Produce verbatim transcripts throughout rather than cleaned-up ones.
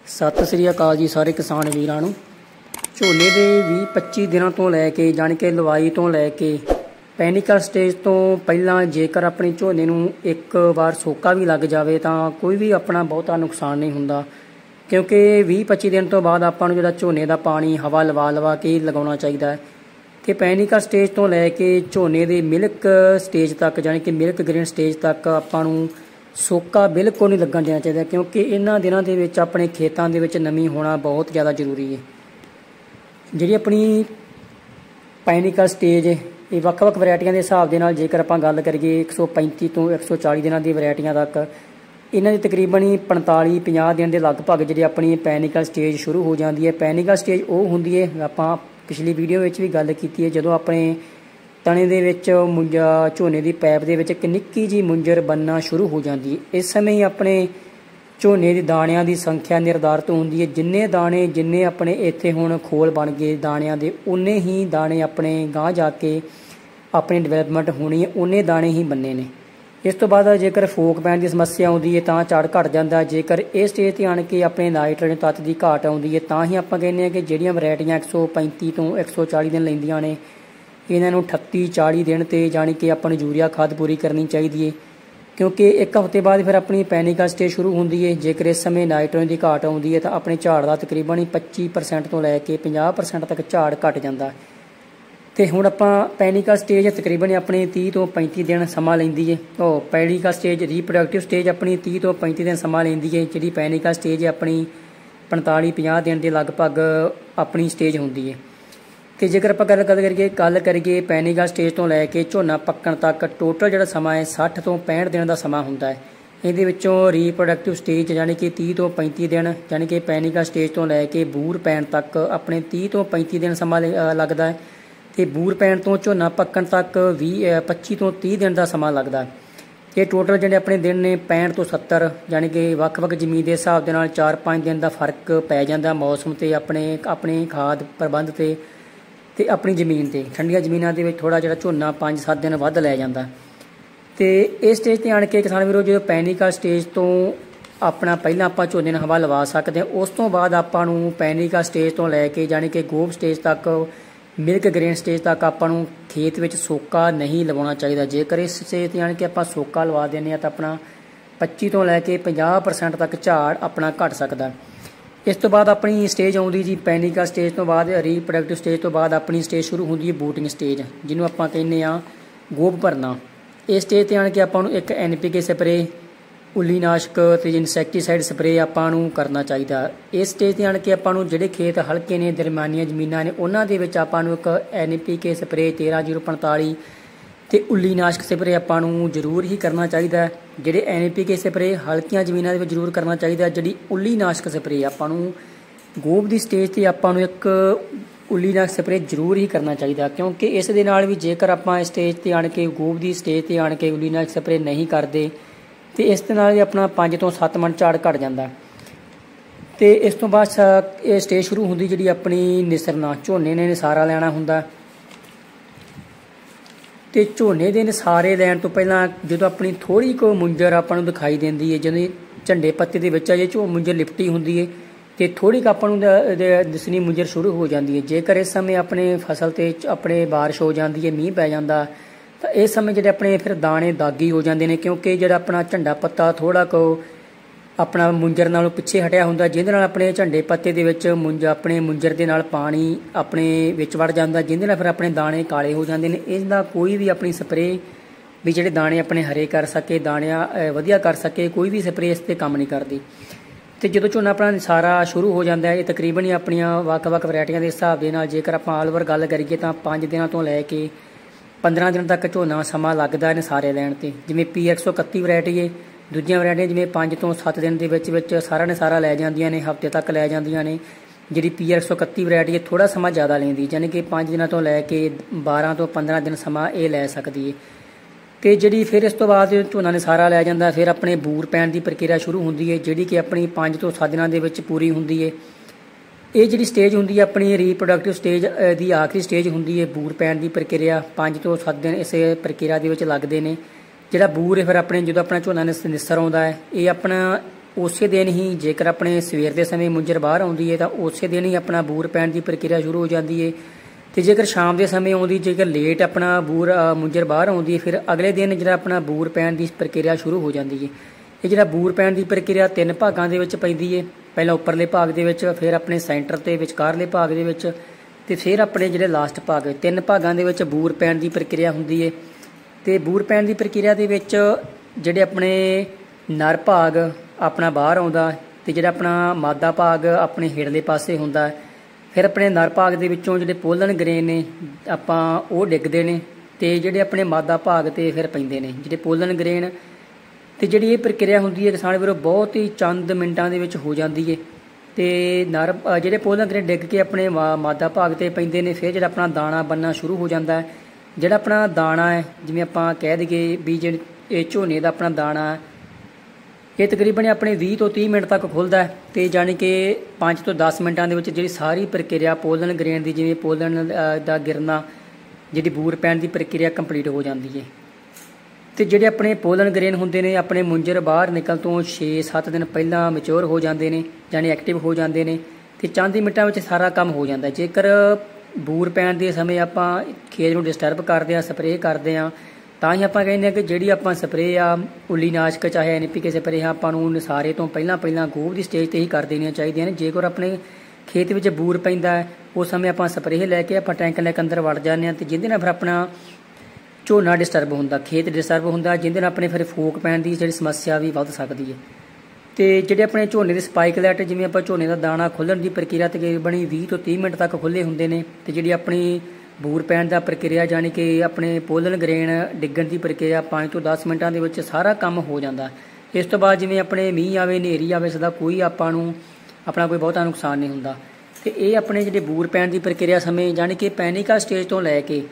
ਸਤਿ ਸ੍ਰੀ ਅਕਾਲ ਜੀ ਸਾਰੇ ਕਿਸਾਨ ਵੀਰਾਂ ਨੂੰ। ਝੋਨੇ ਦੇ ਵੀਹ ਪੱਚੀ ਦਿਨਾਂ ਤੋਂ ਲੈ ਕੇ ਜਾਣੀ ਕਿ ਲਵਾਈ ਤੋਂ ਲੈ ਕੇ ਪੈਨਿਕਲ ਸਟੇਜ ਤੋਂ ਪਹਿਲਾਂ ਜੇਕਰ ਆਪਣੇ ਝੋਨੇ ਨੂੰ ਇੱਕ ਵਾਰ ਸੋਕਾ ਵੀ ਲੱਗ ਜਾਵੇ ਤਾਂ ਕੋਈ ਵੀ ਆਪਣਾ ਬਹੁਤਾ ਨੁਕਸਾਨ ਨਹੀਂ ਹੁੰਦਾ, ਕਿਉਂਕਿ ਵੀਹ ਪੱਚੀ ਦਿਨ ਤੋਂ ਬਾਅਦ ਆਪਾਂ ਨੂੰ ਜਿਹੜਾ ਝੋਨੇ ਦਾ ਪਾਣੀ ਹਵਾ ਲਵਾ ਲਵਾ ਕੇ ਲਗਾਉਣਾ ਚਾਹੀਦਾ ਹੈ। ਤੇ ਪੈਨਿਕਲ ਸਟੇਜ ਤੋਂ ਲੈ ਕੇ ਝੋਨੇ ਦੇ ਮਿਲਕ ਸਟੇਜ ਤੱਕ ਜਾਣੀ ਕਿ ਮਿਲਕ ਗ੍ਰੀਨ ਸਟੇਜ ਤੱਕ ਆਪਾਂ ਨੂੰ ਸੋਕਾ ਬਿਲਕੁਲ नहीं लगन देना चाहिए, क्योंकि इन्होंने दिनों के विच अपने खेतों के नमी होना बहुत ज़्यादा जरूरी है। जी अपनी पैनिकल स्टेज ये ਵੱਖ-ਵੱਖ वैरायटियों के हिसाब के नाल जेकर आपां गल करिए एक सौ पैंती तो एक सौ चाली दिनों की वैरायटियां तक इन्हों की तकरीबन ही पैंताली पचास दिन के लगभग जी अपनी पैनिकल स्टेज शुरू हो जाती है। पैनिकल स्टेज वो होंगी है, आपां पिछली वीडियो में भी गल की है, जो अपने तने दे विच मुंजा झोने की पैप दे विच एक निक्की जी मुंजर बनना शुरू हो जाती है। इस समय ही अपने झोने की दाणियां की संख्या निर्धारित होंदी है। जिन्ने दाने जिन्ने अपने इत्थे हुण खोल बन गए दाणियां दे उन्ने ही दाने अपने गांह जाके अपनी डिवेलपमेंट होनी है, उन्ने दाने ही बनने ने। इस तो बाद जेकर फोक पैण की समस्या आउंदी है तां झाड़ घट जाता। जेकर इस स्टेज ते आण के अपने नाइट्रोजन तत्त की घाट आउंदी है तां ही आपां कहने कि जिहड़ियां वैरायटियां एक सौ पैंती तो एक सौ चाली दिन लैंदियां ने इन्हों अठत्ती चाली दिन तो जानी कि अपन यूरिया खाद पूरी करनी चाहिए है, क्योंकि एक हफ्ते बाद फिर अपनी पैनिकल स्टेज शुरू होंदी है। जेकर इस समय नाइट्रोजन की घाट आउंदी है तो अपने झाड़ का तकरीबन ही पच्ची परसेंट तो लैके पचास परसेंट तक झाड़ घट जाता। तो हुण आपां पैनिकल स्टेज तकरीबन अपनी तीह तो पैंती दिन समा लैंदी है। तो पैनिकल स्टेज रीप्रोडक्टिव स्टेज अपनी तीह तो पैंती दिन समा लैंदी है। जी पैनिकल स्टेज अपनी पैंताली पचास दिन के लगभग अपनी स्टेज होंदी है। तो जेकर आप गल करिए गल करिए पैनिकल स्टेज तो लैके झोना पक्कण तक टोटल जो समा है सठ तो पैंठ दिन का समा होंदा है। इहदे विच्चों रीप्रोडक्टिव स्टेज यानी कि तीह तो पैंती दिन यानी कि पैनिकल स्टेज तो लैके बूर पैण तक अपने तीह तो पैंती दिन समा लगता है। तो बूर पैण तो झोना पक्कण तक भी पच्ची तो तीह दिन का समा लगता है। ये टोटल जिहड़े अपने दिन ने पैंठ तो सत्तर यानी कि ਵੱਖ-ਵੱਖ जमीन के हिसाब के नाल चार पाँच दिन का फर्क पै जाता मौसम ते अपने अपने खाद प्रबंध ते ते अपनी जमीन ते ठंडिया जमीनों के थोड़ा जो झोना पाँच सत्त दिन वध लै जाता। तो इस स्टेज पर आण के किसान वीरो जो पैनिकल स्टेज तो अपना पहला आप झोने में हवा लवा सकते हैं। उस तो बाद आपां नूं पैनिकल स्टेज तो लैके जानी कि गोब स्टेज तक मिल्क ग्रेन स्टेज तक आपां नूं खेत में सोका नहीं लवाउणा चाहिए। जेकर इस स्टेज पर आण के आपां सोका लवा देने तो अपना पच्ची तो लैके पचास परसेंट तक झाड़ अपना घट सकता। इस तो बाद अपनी स्टेज आउंदी जी पैनिकल स्टेज तो बाद रीप्रोडक्टिव स्टेज तो बाद अपनी स्टेज शुरू होंदी है बूटिंग स्टेज, जिन्होंने आपां कहने आ गोब भरना। इस स्टेज ते आण के आपां नूं एक एन पी के स्प्रे उलीनाशक ते इंसैक्टीसाइड स्प्रे आपां नूं करना चाहिए। इस स्टेज ते आण के आपां नूं जिहड़े खेत हल्के ने दरमियानियां जमीनां ने उन्हां दे विच आपां नूं एक एन पी के स्प्रे तेरह जीरो पैंताली तो उलीनाशक स्प्रे आपां नूं जरूर ही करना चाहिए। जिहड़े एन पी के स्प्रे हल्कियां जमीनां दे विच जरूर करना चाहिए। जिहड़ी उलीनाशक स्प्रे आपां नूं गोब दी स्टेज ते आपां नूं एक उलीनाशक स्प्रे जरूर ही करना चाहिए, क्योंकि इस दे नाल भी जेकर आपां स्टेज ते आण के गोब दी स्टेज ते आण के उलीनाशक स्प्रे नहीं करते तो इस दे नाल भी अपना पाँच तो सत्त मन झाड़ घट जाता। तो इस तो बाद ये स्टेज शुरू होंदी जिहड़ी अपनी निसरना झोने ने निसारा लैना हुंदा। तो झोने के निसारे लैन तो पहला जो अपनी थोड़ी को मुंजर आपको दिखाई देती है, जिन्हें झंडे पत्ते के विच जो झो मुंजर लिपटी होंगी है तो थोड़ी आपको दिसनी मुंजर शुरू हो जाती है। जेकर इस समय अपने फसल ते अपने बारिश हो जाती है, मीह पै जाता तो इस समय जो अपने फिर दाने दागी हो जाते हैं, क्योंकि जो अपना झंडा पत्ता थोड़ा को अपना मुंजर नालों पिछे हटिया होंदा, जिहदे नाल अपने झंडे पत्ते दे विच मुंज अपने मुंजर दे नाल पानी अपने विच वड़ जांदा, जिहदे नाल फिर अपने दाने काले हो जाते हैं। इसदा कोई भी अपनी स्प्रे भी जिहड़े दाने अपने हरे कर सके दाणियां वधिया कर सके कोई भी स्प्रे इस ते काम नहीं करती। तो जो झोना अपना निसारा शुरू हो जाता है, ये तकरीबन ही अपनियां ਵੱਖ-ਵੱਖ वैरायटियां के हिसाब के नाल जेकर आपां आल ओवर गल करिए तो पाँच दिनों तो लैके पंद्रह दिन तक झोना समा लगता है निसारे लैण ते। जिवें पी एक सौ इकत्ती वैरायटी है, दूजियां वैरायटियां जिवें पाँच तो सत्त दिन के विच विच सारा निसारा लै जांदियां ने, हफ्ते तक लै जांदियां ने। जिहड़ी पी एक सौ इकत्ती वैरायटी है थोड़ा समा ज़्यादा लैंदी, यानी कि पाँच दिनों तो लैके बारह तो पंद्रह दिन समा ये लै सकती है। तो जी फिर इस तो बाद झोना निसारा लै जांदा, फिर अपने बूर पैण की प्रक्रिया शुरू होंदी है, जिहड़ी कि अपनी पाँच तो सत्त दिनों के विच पूरी होंदी है। ये जी स्टेज होंदी है अपनी रीप्रोडक्टिव स्टेज की आखिरी स्टेज होंदी है बूर पैण की प्रक्रिया। पाँच तो सत्त दिन इस प्रक्रिया के लगते हैं। जिहड़ा बूर है फिर अपने जो अपना झोना निसर आउंदा है, ये अपना ਉਸੇ ਦਿਨ ਹੀ ਜੇਕਰ ਆਪਣੇ ਸਵੇਰ ਦੇ ਸਮੇਂ ਮੁੰਜਰ ਬਾਹਰ ਆਉਂਦੀ ਹੈ ਤਾਂ ਉਸੇ ਦਿਨ ਹੀ ਆਪਣਾ ਬੂਰ ਪੈਣ ਦੀ ਪ੍ਰਕਿਰਿਆ ਸ਼ੁਰੂ ਹੋ ਜਾਂਦੀ ਹੈ। ਤੇ ਜੇਕਰ ਸ਼ਾਮ ਦੇ ਸਮੇਂ ਆਉਂਦੀ, ਜੇਕਰ ਲੇਟ ਆਪਣਾ ਬੂਰ ਮੁੰਜਰ ਬਾਹਰ ਆਉਂਦੀ ਹੈ, ਫਿਰ ਅਗਲੇ ਦਿਨ ਜਿਹੜਾ ਆਪਣਾ ਬੂਰ ਪੈਣ ਦੀ ਪ੍ਰਕਿਰਿਆ ਸ਼ੁਰੂ ਹੋ ਜਾਂਦੀ ਹੈ। ਇਹ ਜਿਹੜਾ ਬੂਰ ਪੈਣ ਦੀ ਪ੍ਰਕਿਰਿਆ ਤਿੰਨ ਭਾਗਾਂ ਦੇ ਵਿੱਚ ਪੈਂਦੀ ਹੈ। ਪਹਿਲਾਂ ਉੱਪਰਲੇ ਭਾਗ ਦੇ ਵਿੱਚ, ਫਿਰ ਆਪਣੇ ਸੈਂਟਰ ਤੇ ਵਿਚਕਾਰਲੇ ਭਾਗ ਦੇ ਵਿੱਚ, ਤੇ ਫਿਰ ਆਪਣੇ ਜਿਹੜੇ ਲਾਸਟ ਭਾਗ, ਤਿੰਨ ਭਾਗਾਂ ਦੇ ਵਿੱਚ ਬੂਰ ਪੈਣ ਦੀ ਪ੍ਰਕਿਰਿਆ ਹੁੰਦੀ ਹੈ। ਤੇ ਬੂਰ ਪੈਣ ਦੀ ਪ੍ਰਕਿਰਿਆ ਦੇ ਵਿੱਚ ਜਿਹੜੇ ਆਪਣੇ ਨਰ ਭਾਗ ਆਪਣਾ ਬਾਹਰ ਆਉਂਦਾ ਤੇ ਜਿਹੜਾ ਆਪਣਾ ਮਾਦਾ ਭਾਗ ਆਪਣੇ ਹੇਠਲੇ ਪਾਸੇ ਹੁੰਦਾ। ਫਿਰ ਆਪਣੇ ਨਰ ਭਾਗ ਦੇ ਵਿੱਚੋਂ ਜਿਹੜੇ ਪੋਲਨ ਗ੍ਰੇਨ ਨੇ ਆਪਾਂ ਉਹ ਡਿੱਗਦੇ ਨੇ ਤੇ ਜਿਹੜੇ ਆਪਣੇ ਮਾਦਾ ਭਾਗ ਤੇ ਫਿਰ ਪੈਂਦੇ ਨੇ ਜਿਹੜੇ ਪੋਲਨ ਗ੍ਰੇਨ। ਤੇ ਜਿਹੜੀ ਇਹ ਪ੍ਰਕਿਰਿਆ ਹੁੰਦੀ ਹੈ ਕਿਸਾਨ ਵੀਰੋ ਬਹੁਤ ਹੀ ਚੰਦ ਮਿੰਟਾਂ ਦੇ ਵਿੱਚ ਹੋ ਜਾਂਦੀ ਹੈ। ਤੇ ਨਰ ਜਿਹੜੇ ਪੋਲਨ ਗ੍ਰੇਨ ਡਿੱਗ ਕੇ ਆਪਣੇ ਮਾਦਾ ਭਾਗ ਤੇ ਪੈਂਦੇ ਨੇ, ਫਿਰ ਜਿਹੜਾ ਆਪਣਾ ਦਾਣਾ ਬਣਨਾ ਸ਼ੁਰੂ ਹੋ ਜਾਂਦਾ ਹੈ। ਜਿਹੜਾ ਆਪਣਾ ਦਾਣਾ ਹੈ, ਜਿਵੇਂ ਆਪਾਂ ਕਹਿ ਦਈਏ ਵੀ ਜਿਹੜੇ ਇਹ ਝੋਨੇ ਦਾ ਆਪਣਾ ਦਾਣਾ ਹੈ, ਇਹ ਤਕਰੀਬਨ ਆਪਣੇ ਵੀਹ ਤੋਂ ਤੀਹ ਮਿੰਟ ਤੱਕ ਖੁੱਲ੍ਹਦਾ ਹੈ। ਤੇ ਜਾਣੀ ਕਿ ਪੰਜ ਤੋਂ ਦਸ ਮਿੰਟਾਂ ਦੇ ਵਿੱਚ ਜਿਹੜੀ ਸਾਰੀ ਪ੍ਰਕਿਰਿਆ ਪੋਲਨ ਗ੍ਰੇਨ ਦੀ, ਜਿਵੇਂ ਪੋਲਨ ਦਾ ਗਿਰਨਾ, ਜਿਹੜੀ ਬੂਰ ਪੈਣ ਦੀ ਪ੍ਰਕਿਰਿਆ ਕੰਪਲੀਟ ਹੋ ਜਾਂਦੀ ਹੈ। ਤੇ ਜਿਹੜੇ ਆਪਣੇ ਪੋਲਨ ਗ੍ਰੇਨ ਹੁੰਦੇ ਨੇ ਆਪਣੇ ਮੁੰਜਰ ਬਾਹਰ ਨਿਕਲ ਤੋਂ ਛੇ ਸੱਤ ਦਿਨ ਪਹਿਲਾਂ ਮੈਚੁਰ ਹੋ ਜਾਂਦੇ ਨੇ, ਜਾਣੀ ਐਕਟਿਵ ਹੋ ਜਾਂਦੇ ਨੇ ਤੇ ਚੰਦ ਮਿੰਟਾਂ ਵਿੱਚ ਸਾਰਾ ਕੰਮ ਹੋ ਜਾਂਦਾ। ਜੇਕਰ ਬੂਰ ਪੈਣ ਦੇ ਸਮੇਂ ਆਪਾਂ ਖੇਤ ਨੂੰ ਡਿਸਟਰਬ ਕਰਦੇ ਹਾਂ, ਸਪਰੇਅ ਕਰਦੇ ਹਾਂ, ਤਾਂ ਹੀ ਆਪਾਂ ਕਹਿੰਦੇ ਹਾਂ ਕਿ ਜਿਹੜੀ ਆਪਾਂ ਸਪਰੇਅ ਆ ਉੱਲੀ ਨਾਸ਼ਕ ਚਾਹੇ ਐਨ ਪੀ ਕੇ ਸਪਰੇਅ ਆਪਾਂ ਨੂੰ ਨਸਾਰੇ ਤੋਂ ਪਹਿਲਾਂ ਪਹਿਲਾਂ ਗੋਭ ਦੀ ਸਟੇਜ 'ਤੇ ਹੀ ਕਰ ਦੇਣੀਆਂ ਚਾਹੀਦੀਆਂ ਨੇ। ਜੇਕਰ ਆਪਣੇ ਖੇਤ ਵਿੱਚ ਬੂਰ ਪੈਂਦਾ ਉਸ ਸਮੇਂ ਆਪਾਂ ਸਪਰੇਅ ਲੈ ਕੇ ਆਪਾਂ ਟੈਂਕ ਲੈ ਕੇ ਅੰਦਰ ਵੜ ਜਾਂਦੇ ਹਾਂ ਤੇ ਜਿਹਦੇ ਨਾਲ ਫਿਰ ਆਪਣਾ ਝੋਨਾ ਡਿਸਟਰਬ ਹੁੰਦਾ, ਖੇਤ ਡਿਸਟਰਬ ਹੁੰਦਾ, ਜਿਹਦੇ ਨਾਲ ਆਪਣੇ ਫਿਰ ਫੋਕ ਪੈਣ ਦੀ ਜਿਹੜੀ ਸਮੱਸਿਆ ਵੀ ਵੱਧ ਸਕਦੀ ਹੈ। ਤੇ ਜਿਹੜੇ ਆਪਣੇ ਝੋਨੇ ਦੇ ਸਪਾਈਕਲੈਟ, ਜਿਵੇਂ ਆਪਾਂ ਝੋਨੇ ਦਾ ਦਾਣਾ ਖੁੱਲ੍ਹਣ ਦੀ ਪ੍ਰਕਿਰਿਆ ਤਕਰੀਬਨ ਵੀਹ ਤੋਂ ਤੀਹ ਮਿੰਟ ਤੱਕ ਖੁੱਲ੍ਹੇ ਹੁੰਦੇ ਨੇ। ਤੇ ਜਿਹੜੀ ਆਪਣੀ ਬੂਰ ਪੈਣ ਦਾ ਪ੍ਰਕਿਰਿਆ ਜਾਣੀ ਕਿ ਆਪਣੇ ਪੋਲਨ ਗ੍ਰੇਨ ਡਿੱਗਣ ਦੀ ਪ੍ਰਕਿਰਿਆ ਪੰਜ ਤੋਂ ਦਸ ਮਿੰਟਾਂ ਦੇ ਵਿੱਚ ਸਾਰਾ ਕੰਮ ਹੋ ਜਾਂਦਾ। ਇਸ ਤੋਂ ਬਾਅਦ ਜਿਵੇਂ ਆਪਣੇ ਮੀਂਹ ਆਵੇ, ਹਨੇਰੀ ਆਵੇ, ਇਸਦਾ ਕੋਈ ਆਪਾਂ ਨੂੰ ਆਪਣਾ ਕੋਈ ਬਹੁਤਾ ਨੁਕਸਾਨ ਨਹੀਂ ਹੁੰਦਾ। ਤੇ ਇਹ ਆਪਣੇ ਜਿਹੜੇ ਬੂਰ ਪੈਣ ਦੀ ਪ੍ਰਕਿਰਿਆ ਸਮੇਂ ਜਾਣੀ ਕਿ ਪੈਨਿਕਲ ਸਟੇਜ ਤੋਂ ਲੈ ਕੇ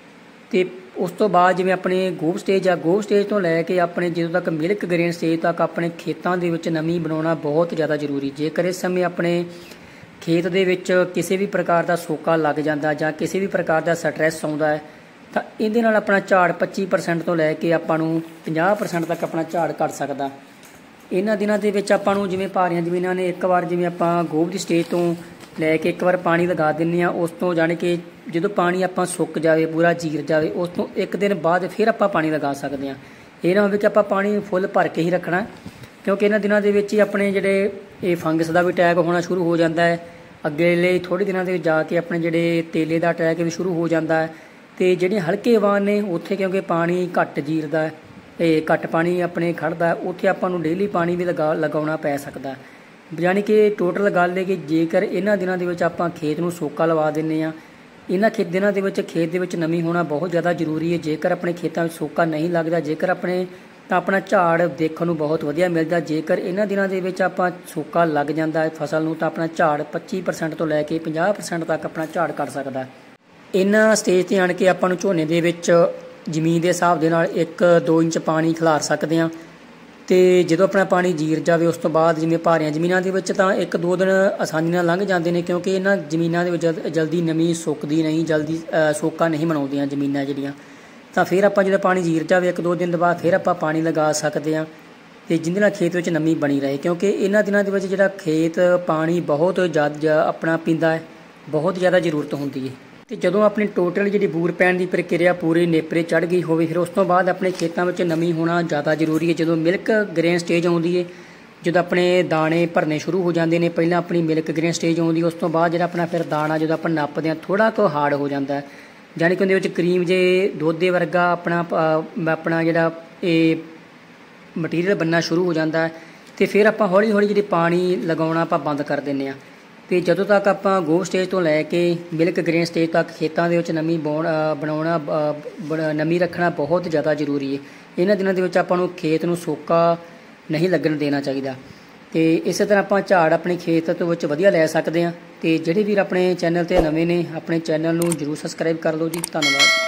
ਤੇ ਉਸ ਤੋਂ ਬਾਅਦ ਜਿਵੇਂ ਆਪਣੇ ਗੋਭ ਸਟੇਜ ਆ, ਗੋਭ ਸਟੇਜ ਤੋਂ ਲੈ ਕੇ ਆਪਣੇ ਜਦੋਂ ਤੱਕ ਮਿਲਕ ਗ੍ਰੇਨ ਸਟੇਜ ਤੱਕ ਆਪਣੇ ਖੇਤਾਂ ਦੇ ਵਿੱਚ ਨਮੀ ਬਣਾਉਣਾ ਬਹੁਤ ਜ਼ਿਆਦਾ ਜ਼ਰੂਰੀ। ਜੇਕਰ ਇਸ ਸਮੇਂ ਆਪਣੇ ਖੇਤ ਦੇ ਵਿੱਚ ਕਿਸੇ ਵੀ ਪ੍ਰਕਾਰ ਦਾ ਸੋਕਾ ਲੱਗ ਜਾਂਦਾ ਜਾਂ ਕਿਸੇ ਵੀ ਪ੍ਰਕਾਰ ਦਾ ਸਟਰੈਸ ਆਉਂਦਾ ਹੈ ਤਾਂ ਇਹਦੇ ਨਾਲ ਆਪਣਾ ਝਾੜ ਪੱਚੀ ਪਰਸੈਂਟ ਤੋਂ ਲੈ ਕੇ ਆਪਾਂ ਨੂੰ ਪੰਜਾਹ ਪਰਸੈਂਟ ਤੱਕ ਆਪਣਾ ਝਾੜ ਘੱਟ ਸਕਦਾ। ਇਹਨਾਂ ਦਿਨਾਂ ਦੇ ਵਿੱਚ ਆਪਾਂ ਨੂੰ ਜਿਵੇਂ ਭਾਰੀਆਂ ਜ਼ਮੀਨਾਂ ਨੇ, ਇੱਕ ਵਾਰ ਜਿਵੇਂ ਆਪਾਂ ਗੋਭ ਦੀ ਸਟੇਜ ਤੋਂ ਲੈ ਕੇ ਇੱਕ ਵਾਰ ਪਾਣੀ ਲਗਾ ਦਿੰਦੇ ਹਾਂ, ਉਸ ਤੋਂ ਜਾਣੀ ਕਿ ਜਦੋਂ ਪਾਣੀ ਆਪਾਂ ਸੁੱਕ ਜਾਵੇ, ਪੂਰਾ ਜੀਰ ਜਾਵੇ, ਉਸ ਤੋਂ ਇੱਕ ਦਿਨ ਬਾਅਦ ਫਿਰ ਆਪਾਂ ਪਾਣੀ ਲਗਾ ਸਕਦੇ ਹਾਂ। ਇਹ ਨਾ ਹੋਵੇ ਕਿ ਆਪਾਂ ਪਾਣੀ ਫੁੱਲ ਭਰ ਕੇ ਹੀ ਰੱਖਣਾ, ਕਿਉਂਕਿ ਇਹਨਾਂ ਦਿਨਾਂ ਦੇ ਵਿੱਚ ਹੀ ਆਪਣੇ ਜਿਹੜੇ ਇਹ ਫੰਗਸ ਦਾ ਵੀ ਅਟੈਕ ਹੋਣਾ ਸ਼ੁਰੂ ਹੋ ਜਾਂਦਾ ਹੈ। ਅੱਗੇਲੇ ਥੋੜ੍ਹੇ ਦਿਨਾਂ ਦੇ ਵਿੱਚ ਜਾ ਕੇ ਆਪਣੇ ਜਿਹੜੇ ਤੇਲੇ ਦਾ ਅਟੈਕ ਵੀ ਸ਼ੁਰੂ ਹੋ ਜਾਂਦਾ ਹੈ। ਤੇ ਜਿਹੜੀਆਂ ਹਲਕੇ ਵਾਹਨ ਨੇ ਉੱਥੇ ਕਿਉਂਕਿ ਪਾਣੀ ਘੱਟ ਜੀਰਦਾ, ਇਹ ਘੱਟ ਪਾਣੀ ਆਪਣੇ ਖੜ੍ਹਦਾ, ਉੱਥੇ ਆਪਾਂ ਨੂੰ ਡੇਲੀ ਪਾਣੀ ਵੀ ਲਗਾ ਲਗਾਉਣਾ ਪੈ ਸਕਦਾ। ਯਾਨੀ ਕਿ ਟੋਟਲ ਗੱਲ ਹੈ ਕਿ ਜੇਕਰ ਇਹਨਾਂ ਦਿਨਾਂ ਦੇ ਵਿੱਚ ਆਪਾਂ ਖੇਤ ਨੂੰ ਸੋਕਾ ਲਵਾ ਦਿੰਦੇ ਹਾਂ, ਇਹਨਾਂ ਖੇਤ ਦਿਨਾਂ ਦੇ ਵਿੱਚ ਖੇਤ ਦੇ ਵਿੱਚ ਨਮੀ ਹੋਣਾ ਬਹੁਤ ਜ਼ਿਆਦਾ ਜ਼ਰੂਰੀ ਹੈ। ਜੇਕਰ ਆਪਣੇ ਖੇਤਾਂ ਵਿੱਚ ਸੋਕਾ ਨਹੀਂ ਲੱਗਦਾ, ਜੇਕਰ ਆਪਣੇ ਤਾਂ ਆਪਣਾ ਝਾੜ ਦੇਖਣ ਨੂੰ ਬਹੁਤ ਵਧੀਆ ਮਿਲਦਾ। ਜੇਕਰ ਇਹਨਾਂ ਦਿਨਾਂ ਦੇ ਵਿੱਚ ਆਪਾਂ ਸੋਕਾ ਲੱਗ ਜਾਂਦਾ ਹੈ ਫਸਲ ਨੂੰ ਤਾਂ ਆਪਣਾ ਝਾੜ ਪੱਚੀ ਪਰਸੈਂਟ ਤੋਂ ਲੈ ਕੇ ਪੰਜਾਹ ਪਰਸੈਂਟ ਤੱਕ ਆਪਣਾ ਝਾੜ ਕੱਢ ਸਕਦਾ। ਇਹਨਾਂ ਸਟੇਜ 'ਤੇ ਆਣ ਕੇ ਆਪਾਂ ਨੂੰ ਝੋਨੇ ਦੇ ਵਿੱਚ ਜ਼ਮੀਨ ਦੇ ਹਿਸਾਬ ਦੇ ਨਾਲ ਇੱਕ ਦੋ ਇੰਚ ਪਾਣੀ ਖਿਲਾਰ ਸਕਦੇ ਹਾਂ। ਤੇ ਜਦੋਂ ਆਪਣਾ ਪਾਣੀ ਜੀਰ ਜਾਵੇ ਉਸ ਤੋਂ ਬਾਅਦ ਜਿਵੇਂ ਭਾਰੀਆਂ ਜ਼ਮੀਨਾਂ ਦੇ ਵਿੱਚ ਤਾਂ ਇੱਕ ਦੋ ਦਿਨ ਆਸਾਨੀ ਨਾਲ ਲੰਘ ਜਾਂਦੇ ਨੇ, ਕਿਉਂਕਿ ਇਹਨਾਂ ਜ਼ਮੀਨਾਂ ਦੇ ਵਿੱਚ ਜਲਦੀ ਨਮੀ ਸੁੱਕਦੀ ਨਹੀਂ, ਜਲਦੀ ਸੋਕਾ ਨਹੀਂ ਬਣਾਉਂਦੀਆਂ ਜ਼ਮੀਨਾਂ ਜਿਹੜੀਆਂ। ਤਾਂ ਫਿਰ ਆਪਾਂ ਜਦੋਂ ਪਾਣੀ ਜੀਰ ਜਾਵੇ ਇੱਕ ਦੋ ਦਿਨ ਦੇ ਬਾਅਦ ਫਿਰ ਆਪਾਂ ਪਾਣੀ ਲਗਾ ਸਕਦੇ ਹਾਂ ਤੇ ਜਿਹਦੇ ਨਾਲ ਖੇਤ ਵਿੱਚ ਨਮੀ ਬਣੀ ਰਹੇ, ਕਿਉਂਕਿ ਇਹਨਾਂ ਦਿਨਾਂ ਦੇ ਵਿੱਚ ਜਿਹੜਾ ਖੇਤ ਪਾਣੀ ਬਹੁਤ ਜ਼ਿਆਦਾ ਆਪਣਾ ਪੀਂਦਾ ਹੈ, ਬਹੁਤ ਜ਼ਿਆਦਾ ਜ਼ਰੂਰਤ ਹੁੰਦੀ ਹੈ। ਤੇ ਜਦੋਂ ਆਪਣੀ ਟੋਟਲ ਜਿਹੜੀ ਬੂਰ ਪੈਣ ਦੀ ਪ੍ਰਕਿਰਿਆ ਪੂਰੀ ਨੇਪਰੇ ਚੜ੍ਹ ਗਈ ਹੋਵੇ, ਫਿਰ ਉਸ ਤੋਂ ਬਾਅਦ ਆਪਣੇ ਖੇਤਾਂ ਵਿੱਚ ਨਮੀ ਹੋਣਾ ਜ਼ਿਆਦਾ ਜ਼ਰੂਰੀ ਹੈ। ਜਦੋਂ ਮਿਲਕ ਗ੍ਰੇਨ ਸਟੇਜ ਆਉਂਦੀ ਹੈ, ਜਦੋਂ ਆਪਣੇ ਦਾਣੇ ਭਰਨੇ ਸ਼ੁਰੂ ਹੋ ਜਾਂਦੇ ਨੇ, ਪਹਿਲਾਂ ਆਪਣੀ ਮਿਲਕ ਗ੍ਰੇਨ ਸਟੇਜ ਆਉਂਦੀ, ਉਸ ਤੋਂ ਬਾਅਦ ਜਿਹੜਾ ਆਪਣਾ ਫਿਰ ਦਾਣਾ ਜਦੋਂ ਆਪਾਂ ਨੱਪਦੇ ਹਾਂ ਥੋੜ੍ਹਾ ਕੁ ਹਾਰਡ ਹੋ ਜਾਂਦਾ, ਜਾਣੀ ਕਿ ਉਹਦੇ ਵਿੱਚ ਕਰੀਮ ਜੇ ਦੁੱਧ ਦੇ ਵਰਗਾ ਆਪਣਾ ਆਪਣਾ ਜਿਹੜਾ ਇਹ ਮਟੀਰੀਅਲ ਬਣਨਾ ਸ਼ੁਰੂ ਹੋ ਜਾਂਦਾ। ਤੇ ਫਿਰ ਆਪਾਂ ਹੌਲੀ ਹੌਲੀ ਜਿਹੜੀ ਪਾਣੀ ਲਗਾਉਣਾ ਆਪਾਂ ਬੰਦ ਕਰ ਦਿੰਦੇ ਹਾਂ। ਤੇ ਜਦੋਂ ਤੱਕ ਆਪਾਂ ਗੋਭ ਸਟੇਜ ਤੋਂ ਲੈ ਕੇ ਮਿਲਕ ਗ੍ਰੇਨ ਸਟੇਜ ਤੱਕ ਖੇਤਾਂ ਦੇ ਵਿੱਚ ਨਮੀ ਬਣਾਉਣਾ ਨਮੀ ਰੱਖਣਾ ਬਹੁਤ ਜ਼ਿਆਦਾ ਜ਼ਰੂਰੀ ਹੈ। ਇਹਨਾਂ ਦਿਨਾਂ ਦੇ ਵਿੱਚ ਆਪਾਂ ਨੂੰ ਖੇਤ ਨੂੰ ਸੋਕਾ ਨਹੀਂ ਲੱਗਣ ਦੇਣਾ ਚਾਹੀਦਾ। ਤੇ ਇਸੇ ਤਰ੍ਹਾਂ ਆਪਾਂ ਝਾੜ ਆਪਣੇ ਖੇਤ ਤੋਂ ਵਿੱਚ ਵਧੀਆ ਲੈ ਸਕਦੇ ਹਾਂ। ਤੇ ਜਿਹੜੇ ਵੀਰ ਆਪਣੇ ਚੈਨਲ 'ਤੇ ਨਵੇਂ ਨੇ ਆਪਣੇ ਚੈਨਲ ਨੂੰ ਜ਼ਰੂਰ ਸਬਸਕ੍ਰਾਈਬ ਕਰ ਲਓ ਜੀ। ਧੰਨਵਾਦ।